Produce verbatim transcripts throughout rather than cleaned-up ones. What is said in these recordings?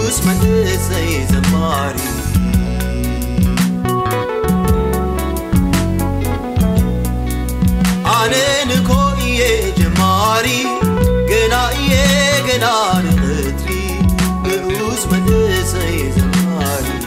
نؤوس منسي زماري أنا نكوي جماري جنا إيه جنا نغتري نؤوس منسي زماري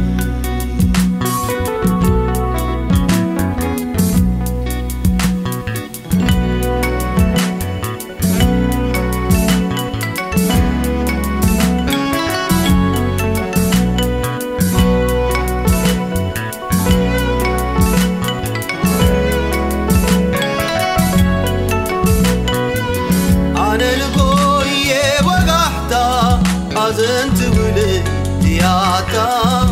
أنت ولدي عطا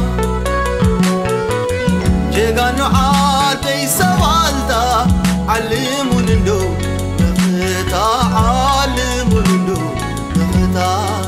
جيغانو عادي سوالدا علمون اندو نخطا علمون اندو نخطا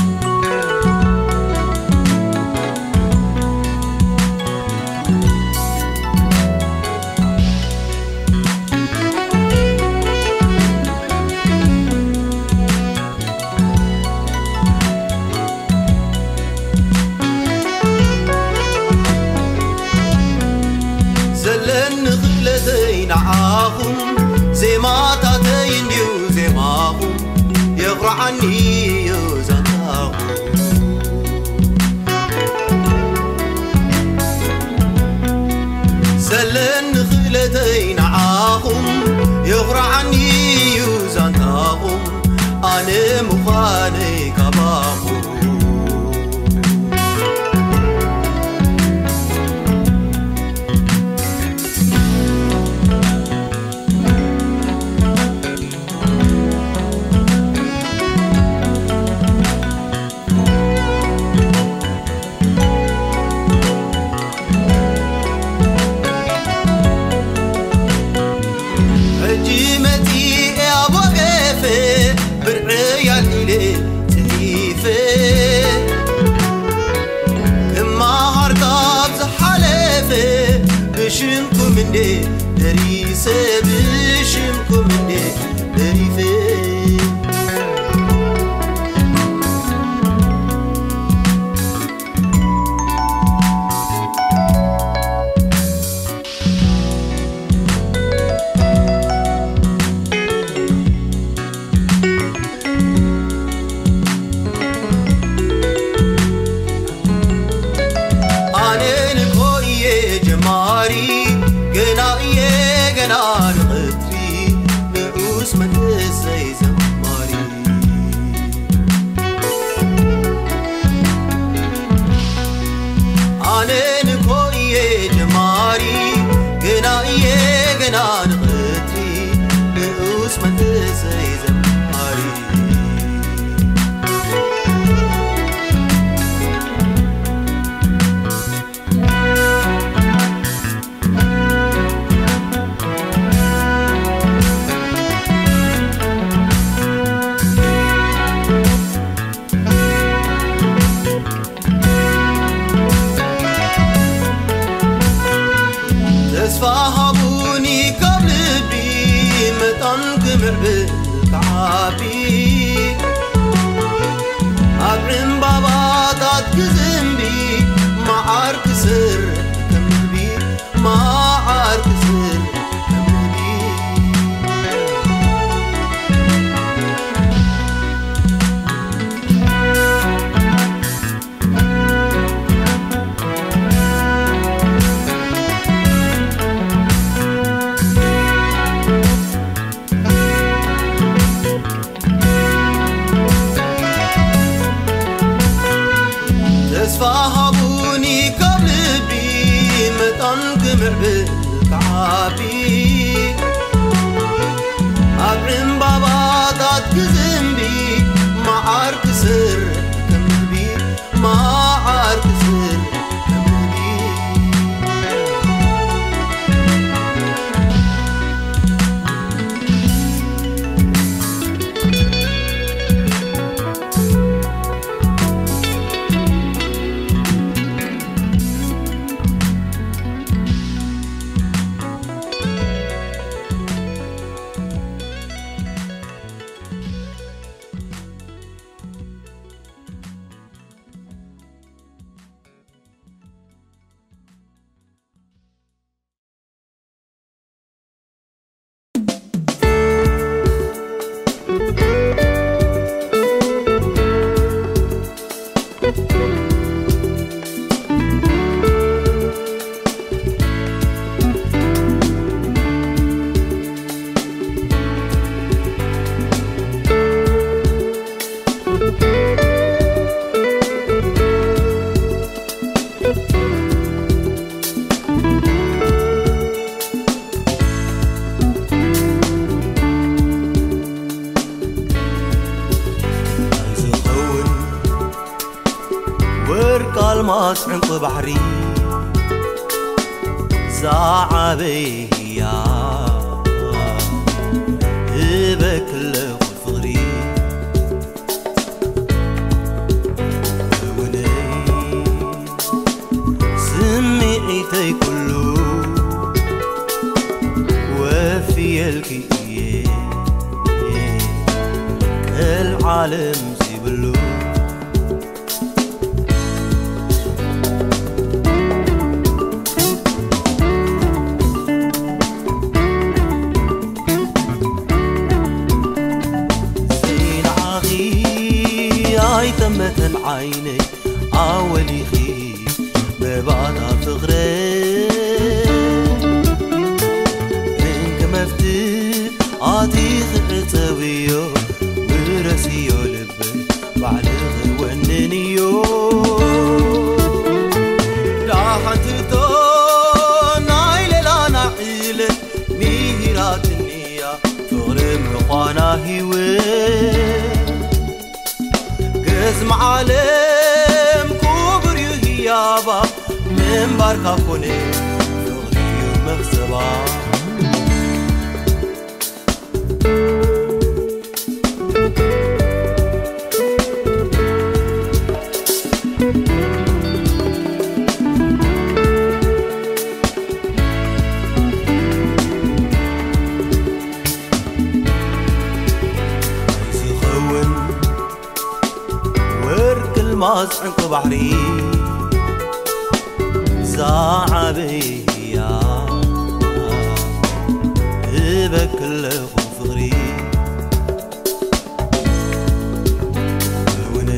نعاهم زي ما تاتين ديو زي ماهم يغرى عني يوزناهم سلن خلتين نعاهم يغرى عني يوزناهم أنا مخاني كباهم بشمكم مني دريسة بشمكم مني دريفة جنا إيه جنا نغتري نؤوس منسي زماري أنا نكوي جماري جنا إيه جنا نغتري نؤوس منسي زماري تسفاهبوني قبل بي متنقمع بالكعابي أبرم بابا تاتك زنبي ما عارك سر كمل بي ما عارك سر كمل بي تسفاهبوني قبل بي متنقمع بالكعابي أبرم بابا تاتك زنبي ما عارك سر كمل بي ما عارك سر كمل بي الماس عنق بحري زعبيا هبك له فغري وني سمعتي كله وفي الكيه كالعالم زيبلو تمت عيني عاولي خي ببعضها تغري انك مفتي عاطي خرتويو ورسيو لبي بعلغ وننيو راحتتو نايل لا نعيل ميهرات النية تغري مقانا هيوي اسم عالم كبر يهيابا من باركا كوني شغلي ومغسبا الماس عنق بحري زعبيا هبك له فغري وني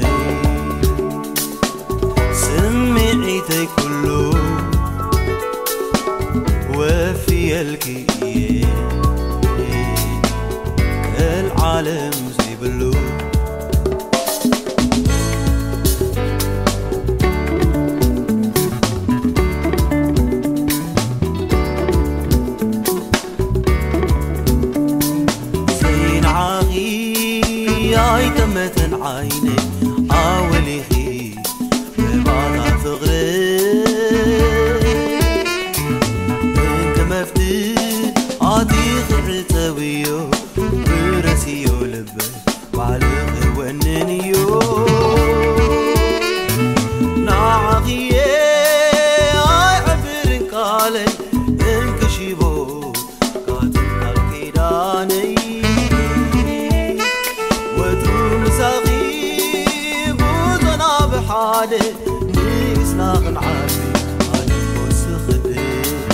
سمعتي كله وفي الكيه العالم زيبلو ياي تمت عيني عاولي خي ببعضها تغري انت مفتي عاطي خرتويو ورسيو لبي وعلغ وننيو ناعغيه اي عبرن قالي انكشيبو قاتل قالكيداني حالي نيسنا غنعافي على الموسخدي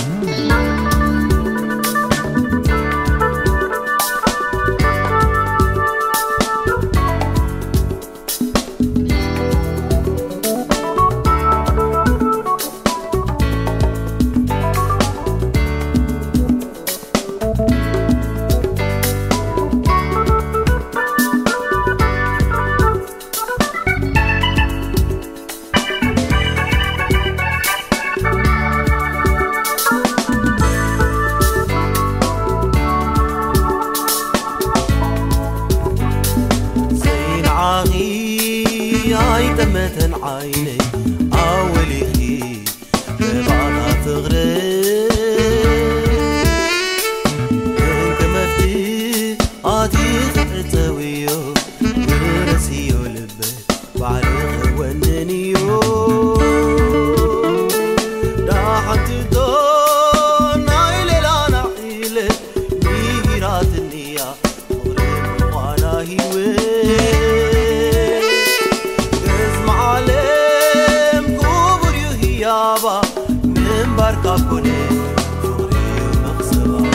هاي تمت عيني عاولي خي ببعضها تغري انك مفتي عاطي خرتويو ورسيو لبي وعلغ وننيو راحتتو نايل لا نعيل ميهرات النية تغري مقانا هيوي من باركا كوني شغلي ومغسبا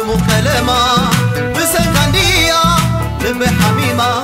دموع كلمة بسكندية لب حميمة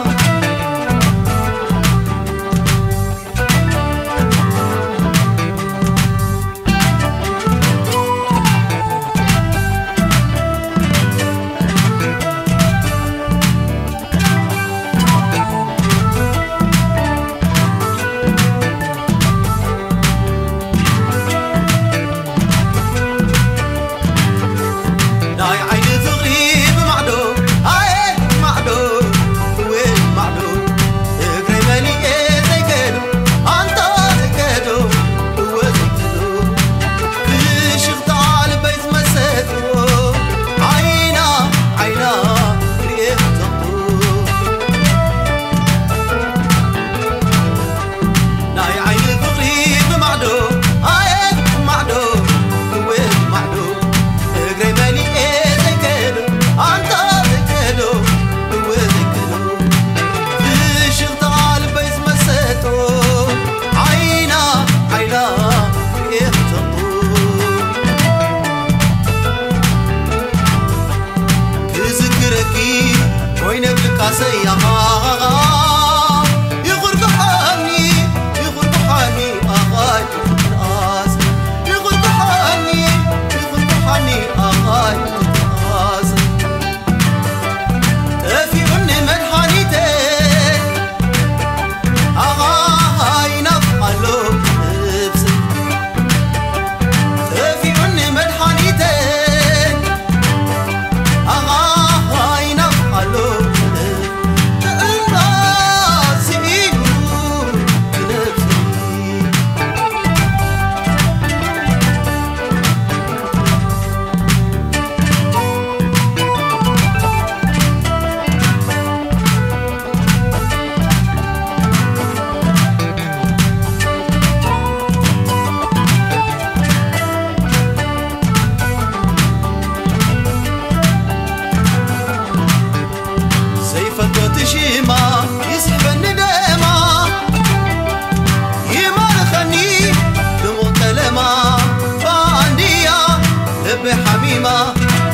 حميمة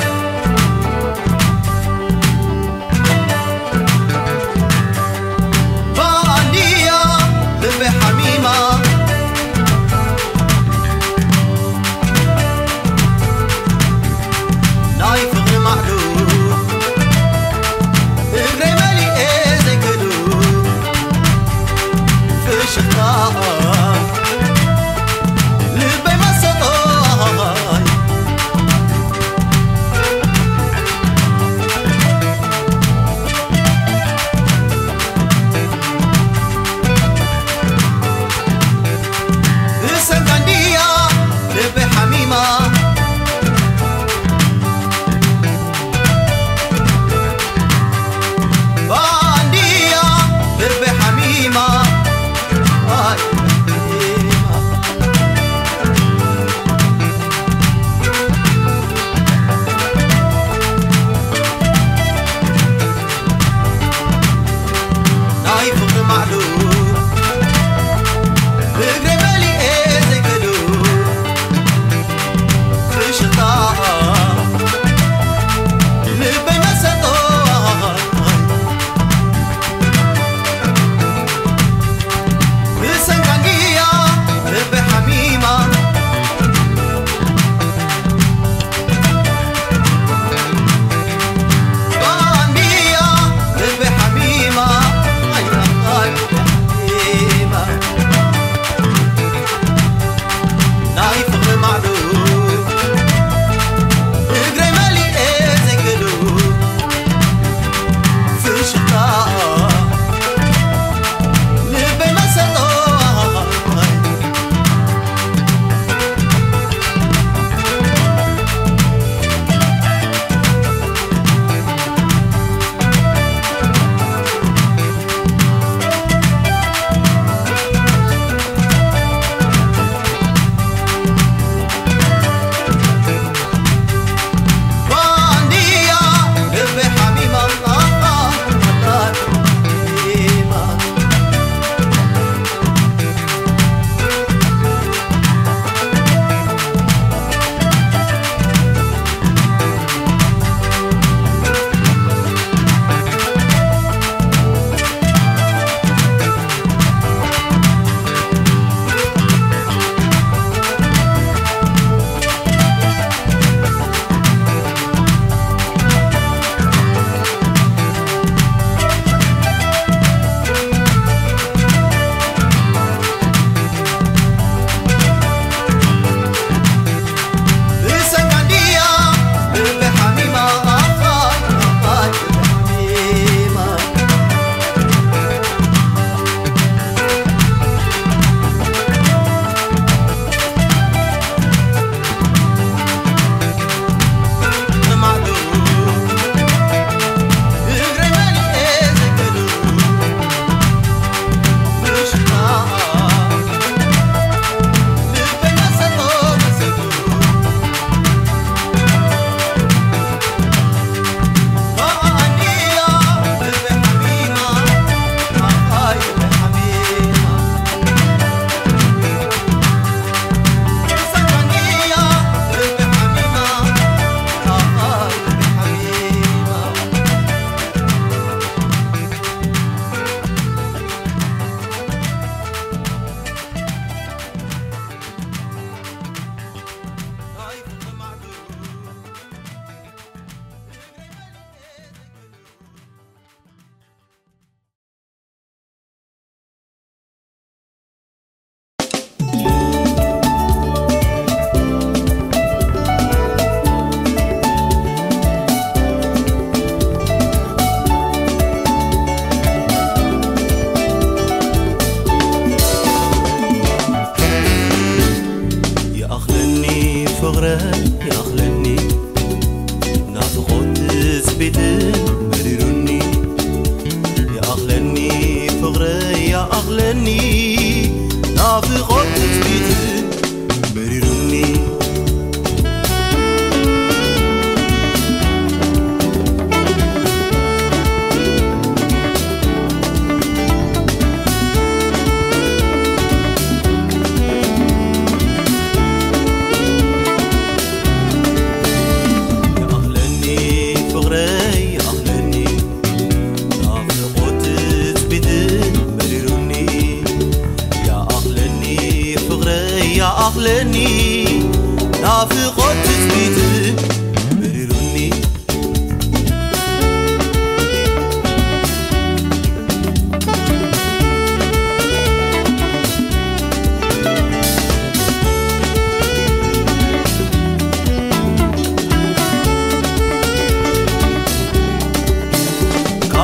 باندية لب حميمة نايف غير معلوم غير مالي زي كدو في شخطاء لبي ما سطاي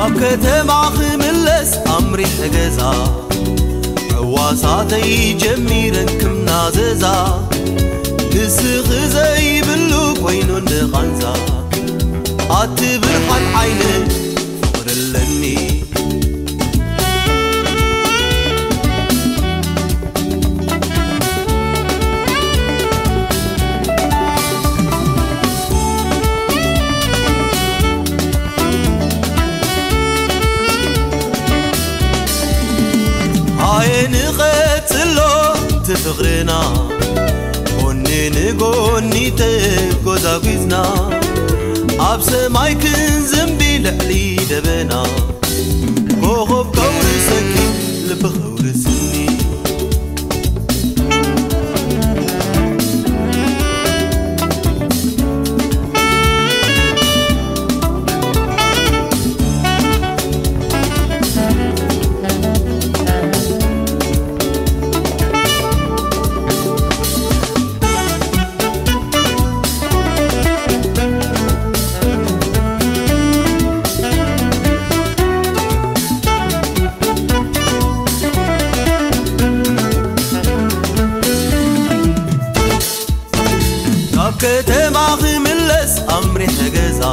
ناب كتما خملس أمري حجزا حواساتي جميرا كم ناززا نسخ زي بلو كوينو نغنزا أتبرحن عيني فقر اللني نقتلو تفغرنا هوني نقوني تقوزا قيزنا عبس ماي كنزم بلعلي دبنا كوخب كور سكي لبخور سني كتما خملس أمري حجزا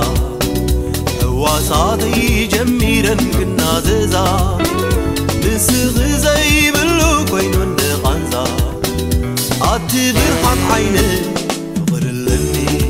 حواساتي جميرا كنا ززا نسخ زي بلو كوينو نغنزا أتبرحن عيني فقر اللني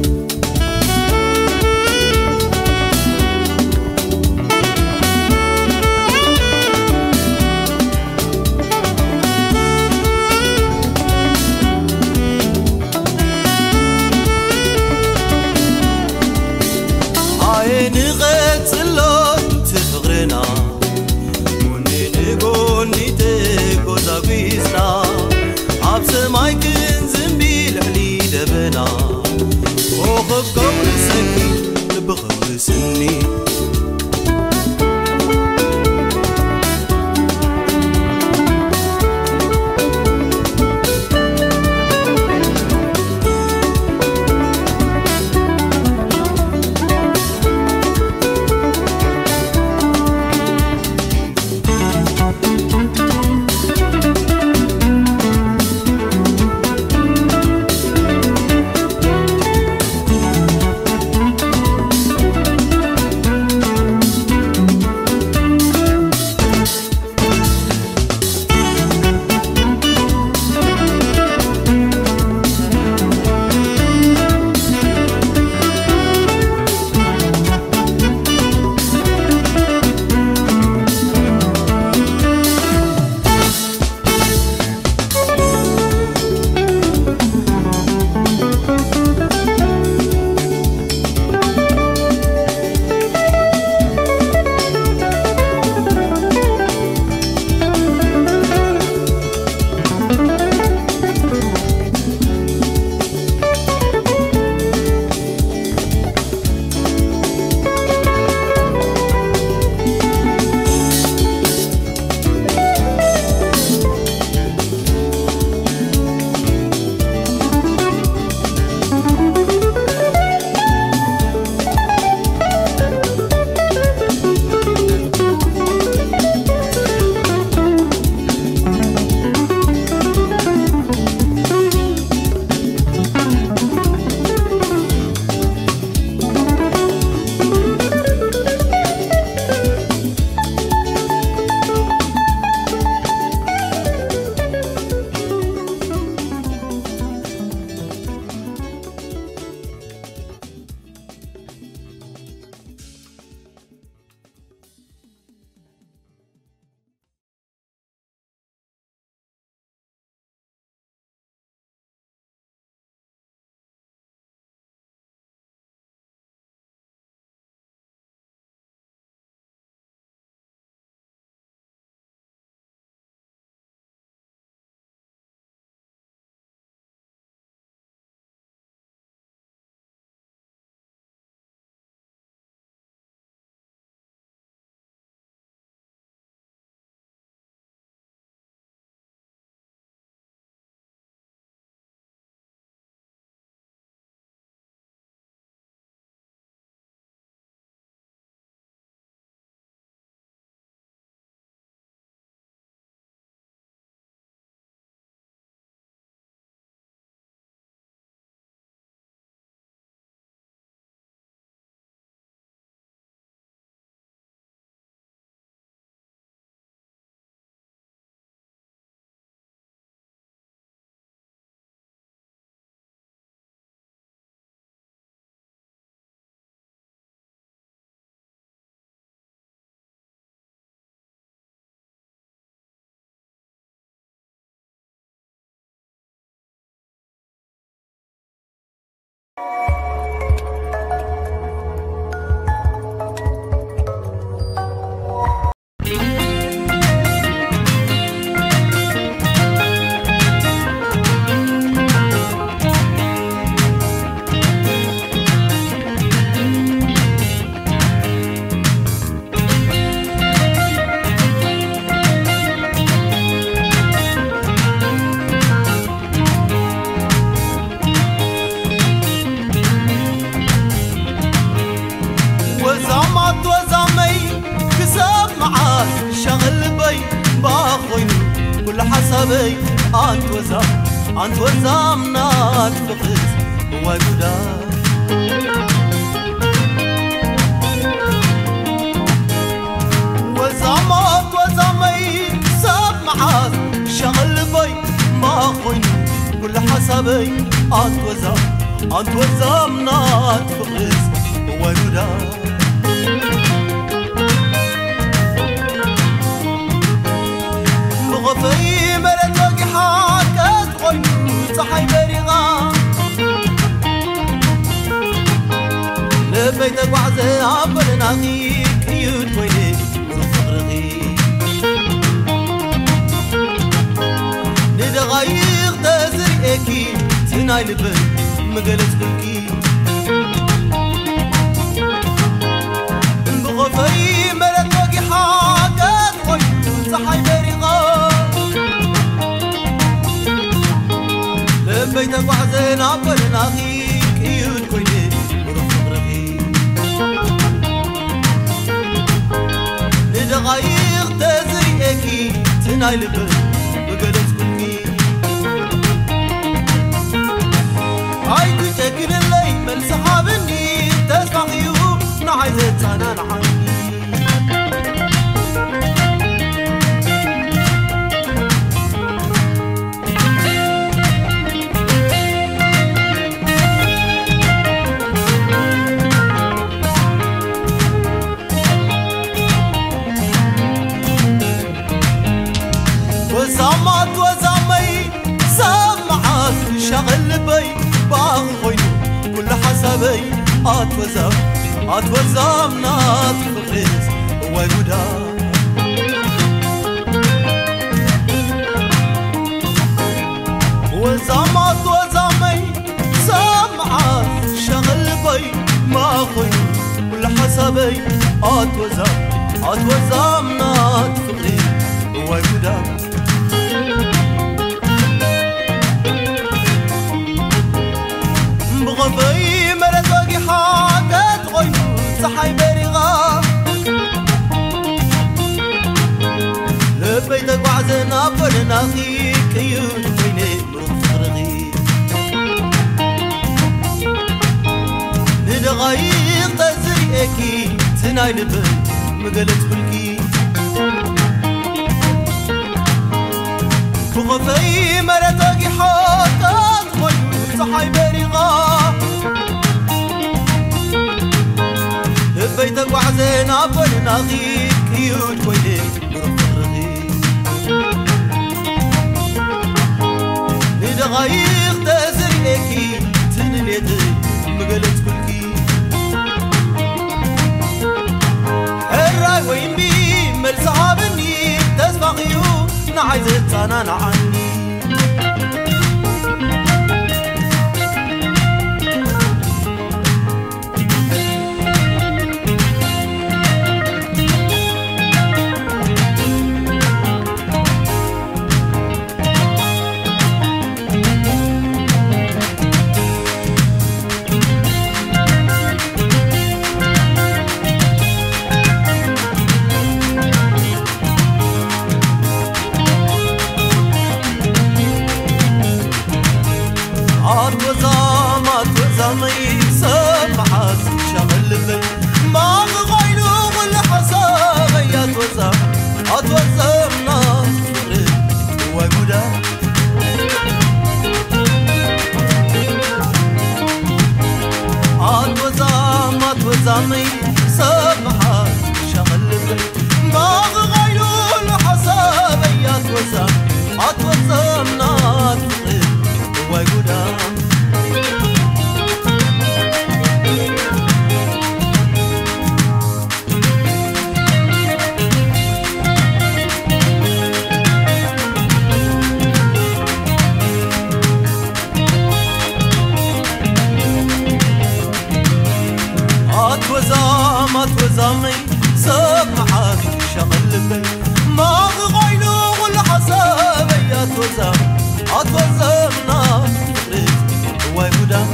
نقتلو تفغرنا وني نقولني تقوزا قيسنا عبس ماي كنزم بلعلي دبنا وخب قول سكي بغور سني حسبي أنت وزام أنت وزام نات فقس وجودا وزامات وزامي سب معاذ شغل بي ما خوين كل حسبي أنت وزام أنت وزام نات فقس وجودا بغفي مرت وقحات كتغل صحي بريغا لبيتك وعزي عبر ناغيك يود ويلي ورفقرغي ندغايق تزري اكي تناي لبن مقالت كلكي بغفي مرت وقحات كتغل صحي بريغا بيتك وحزين عبر ناغيك يود كويني ورفق رغي ندغايق تزري اكي تناي لبن بقلت كلكي هاي كتاكن اللي مل سحابني تسمع غيوب نعيزت انا نحني وزامات وزامي سمعات شغل بي باخوي كل حسبي آت وزام آت وزام نات فقس وجودا وزامات وزامي سمعات شغل بي باخوي كل حسبي آت وزام آت وزام نات فقس وجودا بغفي مرت وقحات كتغل صحي بريغا لبيتك وعزن عبر ناغيك يود ويني مرفق رغي ندغايق تزري اكي تناي لبن مقالت كلكي بغفي مرت وقحات كتغل صحي بريغا بيتك وحزين عبر ناغيك يود ويلي ورفق رغي ندغايق تزري اكي تنليد مقالت كلكي الراي وين بي مل صحابني تسمع غيوب نعيزت انا نعني وزامات وزامي سمعات شغل بي ما غيلو ولا حسابيات وزام اتوزم ناس فرد وجودا وزامات وزامي سمعات شغل بي ما غيلو ولا حسابيات وزام اتوزم ناس فرد وجودا أتوزام أتوزامي سمعك شغل بي ما غيلو والحسابي أتوزام أتوزامنا رزق ويقدام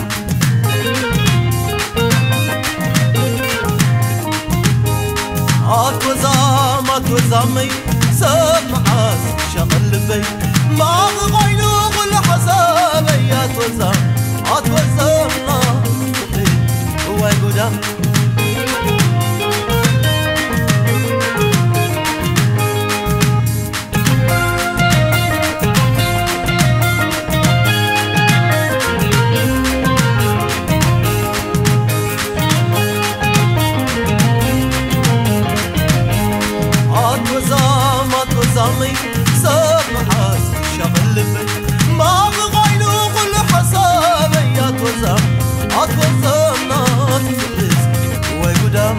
أتوزام أتوزامي سمعك شغل بي ما غيلو والحسابي أتوزام أتوزامنا رزق ويقدام زامي سمحات شغل بي ما غيلو كل حسابي أتوزام أتوزام نات الرزق ويقدام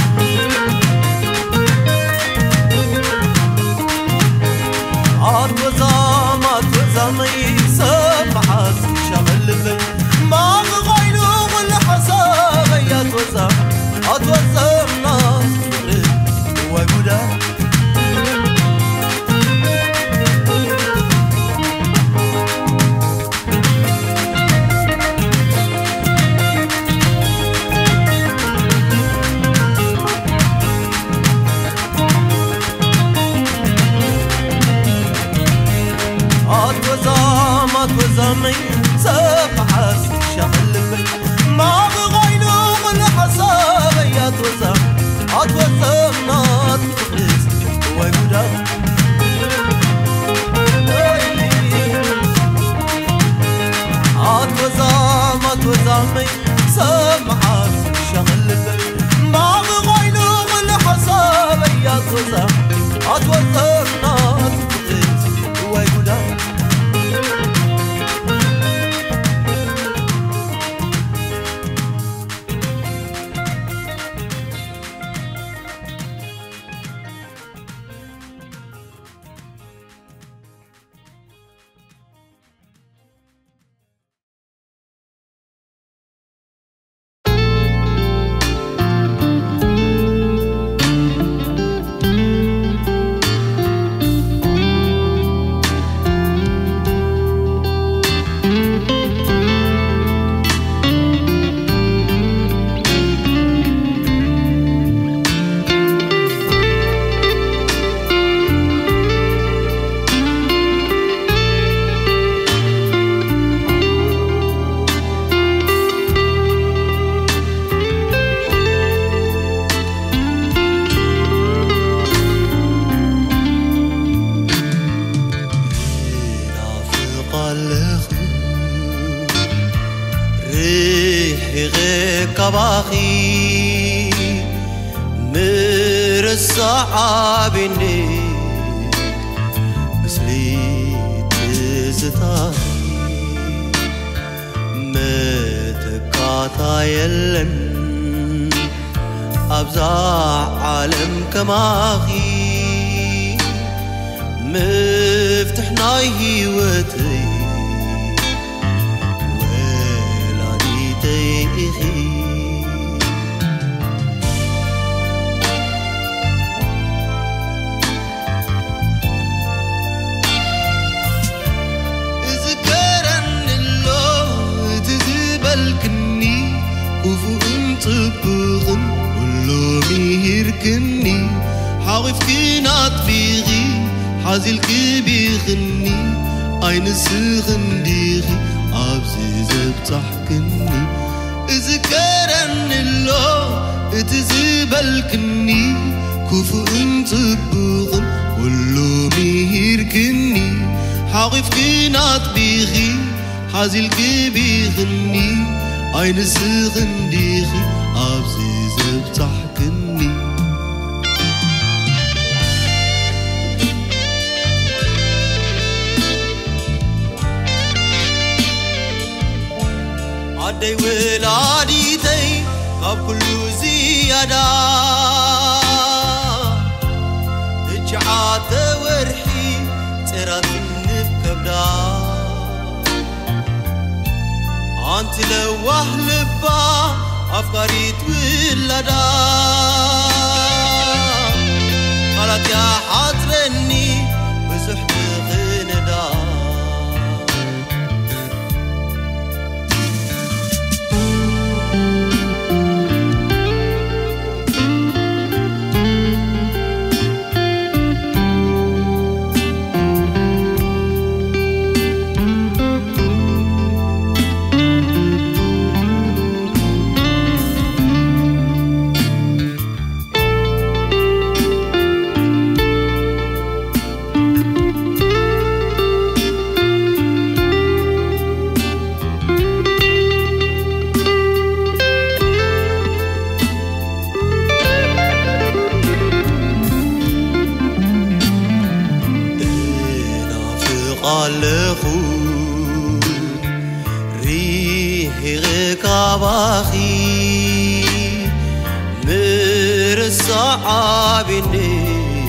أتوزام أتوزامي سمحات شغل بي ما غيلو كل حسابي أتوزام أتوزام نات الرزق ويقدام أتوزامي سبحة شغل بي ما غيلو والحسابي أتوزام أتوزام نات رزق ويقدام أتوزام أتوزامي سبحة شغل بي ما غيلو والحسابي أتوزام أتوزام نات رزق ويقدام كباخي مرسع بني مسلي تزتاي متكاتا يلن أبزع عالم كماخي مفتحنا هيوتي ولاني تيخي طبغن ولو ميهركني حاغف كينات بيغي حازل كبيغني عين سغن ديغي عبزي زبتحكني اذكرن اللو اتزبلكني كفو طبغن ولو ميهركني حاغف كينات بيغي حازل كبيغني عين سغن ديغي عبزي زبتحكني عدي ولاديتي قاب كل زيادة تجعات ورحي ترات النبكبدا أنت لوه لبا أفكاري تولدا قالت يا حاضرني بزحت غندا قالخو ريح كاباخي مرسى عابني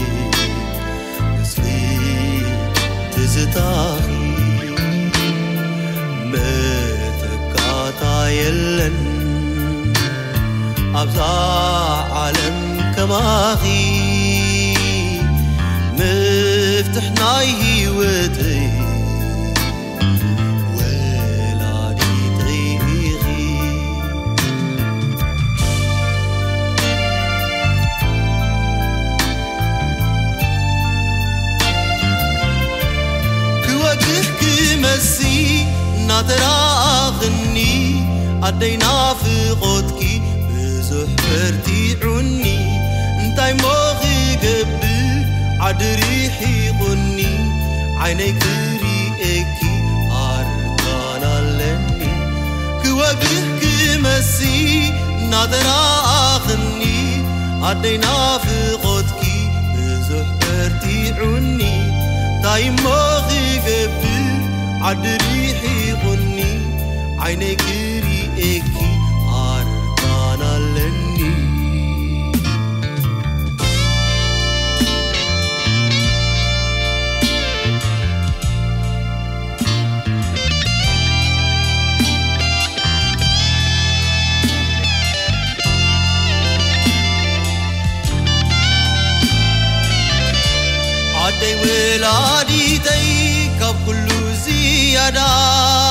مسلي تزتاخي متكاتا يلن أبزا عالم كماخي مفتحنا هيوتي ولادي تغيغي كواجه كمسي نادرا غني عدينا في غدكي بزحرتي عني انتاي موغي قبل عدريحي غني عينيك ريئكي عرضانا لني كواجه كمسي نادرا أغني عدينا في غدكي بزحرتي عني دايم موغي قبل عدريحي غني عينيك ريئكي عرضانا لني عدي ولادي تيكب كل زيادة